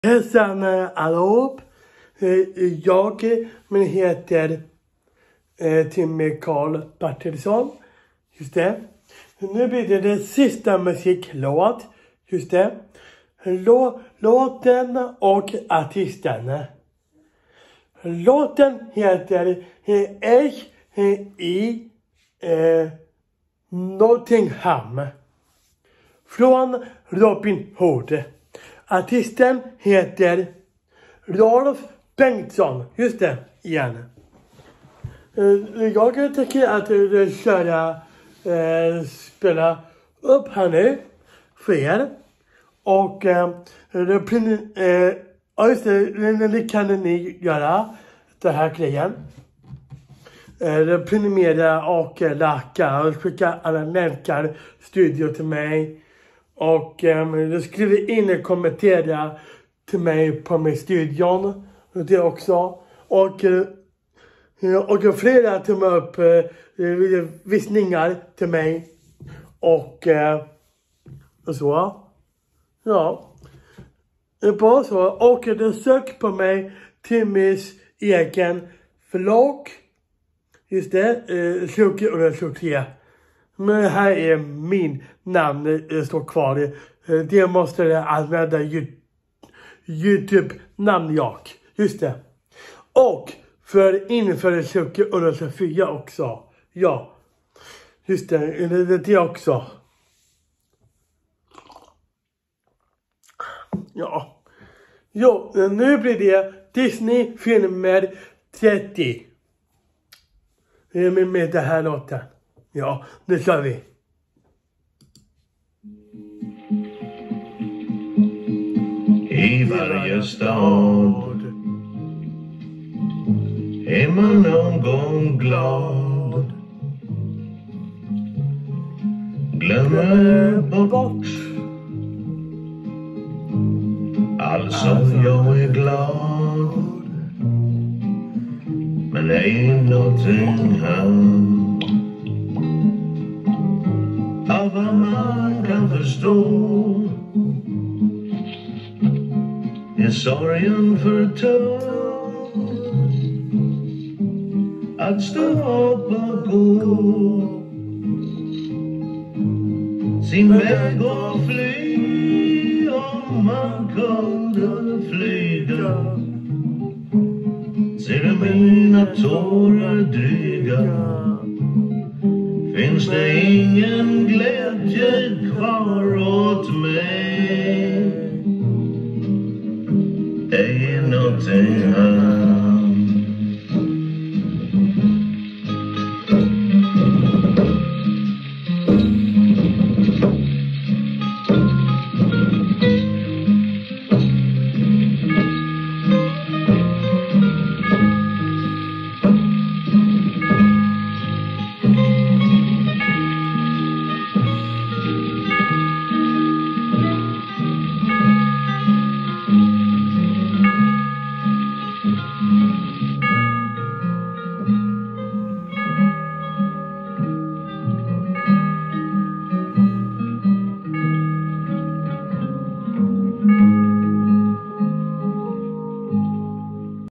Hälsan allihop. Jag heter Timmy Karl Bertilsson. Just det. Nu blir det sista musiklåt. Just det. Låten och artisten. Låten heter i Nottingham. Från Robin Hood. Artisten heter Rolf Bengtsson. Just det, igen. Jag tycker att spela upp här nu för er. Och det kan ni göra, det här grejen. Prenumerera och lacka och skicka alla länkar studio till mig. Och du skriver in och kommentera till mig på min studion. Det också. Och flera tummar upp visningar till mig. Och så. Ja. Bara så. Och du sök på mig Timmys egen vlogg. Just det. 2023. Men här är min namn står kvar. Det måste jag använda YouTube-namn jag. Just det. Och inför 2024 också. Ja. Just det också. Ja. Jo, nu blir det Disney filmer 30. Med det här låten. Ja, nu kör vi. I varje stad är man någon gång glad. Glömmer bort. Alltså jag är glad. Men det är någonting här. Av vad man kan förstå är sorgen för tung att stå upp och gå sin väg och fly. Om man kunde flyga ser du mina tårar dryga. Finns det ingen glädje kvar åt mig? Det är någonting här.